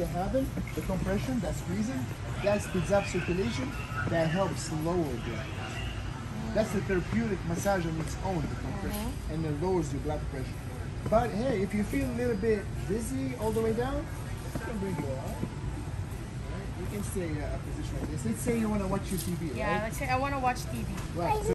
you're having, the compression, that squeezing, that speeds up circulation, that helps lower blood. That's the therapeutic massage on its own, the compression, and it lowers your blood pressure. But hey, if you feel a little bit dizzy all the way down, I can bring you up. You can stay in a position like this. Let's say you want to watch your TV, right? Yeah, let's say I want to watch TV. Right. So